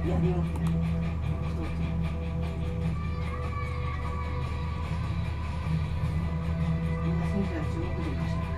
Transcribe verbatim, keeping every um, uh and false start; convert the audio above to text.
やりもってない。みんな選手は中国人かしら。